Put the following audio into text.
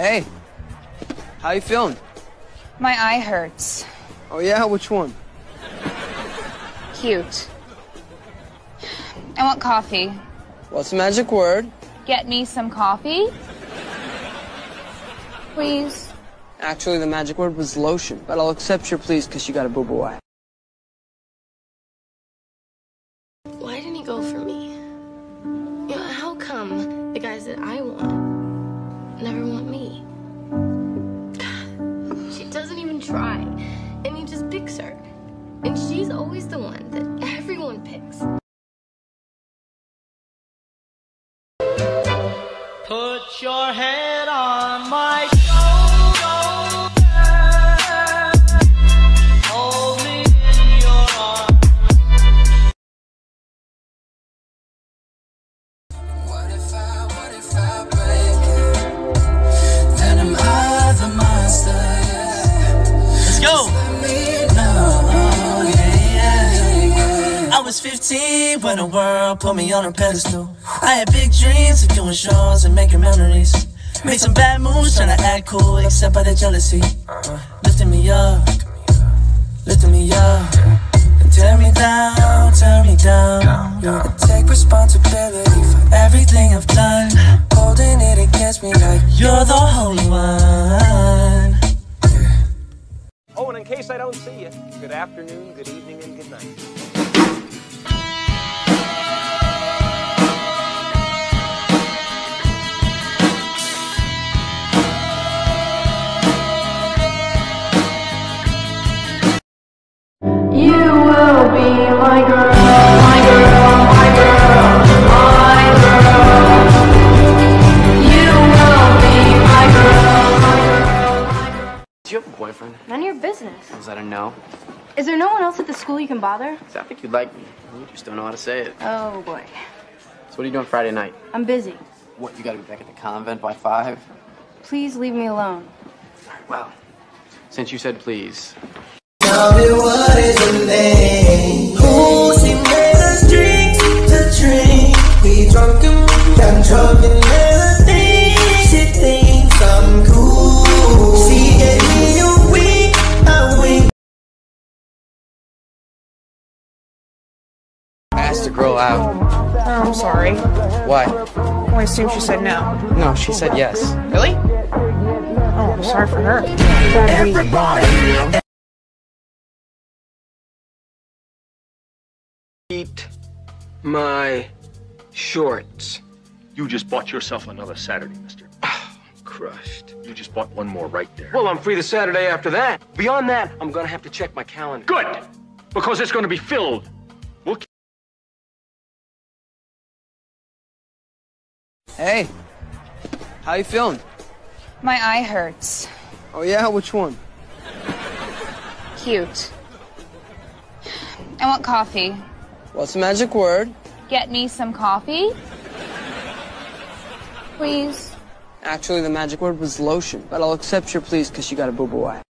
Hey, how you feeling? My eye hurts. Oh yeah, which one? Cute. I want coffee. What's the magic word? Get me some coffee? Please. Actually, the magic word was lotion, but I'll accept your please because you got a boo-boo eye. Why didn't he go for me? You know, how come the guys that I want never want me? God, she doesn't even try, and he just picks her. And she's always the one that everyone picks. Put your head on my hold me in your arms. What if I break it? Then am I the monster? Yeah. Let's go. Let me know. Yeah. I was 15 when the world put me on a pedestal. I had big dreams of doing shows and making memories. Made some bad moves trying to act cool, except by the jealousy. Lifting me up, lifting me up. And tear me down, tear me down. I take responsibility for everything I've done. Holding it against me like you're the holy one. Oh, and in case I don't see you, good afternoon, good evening, and good night. You will be my girl, my girl, my girl, my girl. You will be my girl, my girl, my girl. Do you have a boyfriend? None of your business. Was that a no? Is there no one else at the school you can bother? I think you'd like me. You just don't know how to say it. Oh boy. So what are you doing Friday night? I'm busy. What, you gotta be back at the convent by 5? Please leave me alone. Well, since you said please. Tell me what is your name? Who she made us drinks to drink? We drunk and drunk and melody. She thinks I'm cool. She gave me a wink. I asked the girl out. Oh, I'm sorry. Why? Well, I assume she said no. No, she said yes. Really? Oh, I'm sorry for her. Everybody. Eat my shorts. You just bought yourself another Saturday, mister. Crushed. You just bought one more right there. Well, I'm free the Saturday after that. Beyond that, I'm gonna have to check my calendar. Good! Because it's gonna be filled. We'll Hey, how you feeling? My eye hurts. Oh yeah, which one? Cute. I want coffee. What's the magic word? Get me some coffee? Please. Actually, the magic word was lotion, but I'll accept your please because you got a boo-boo eye.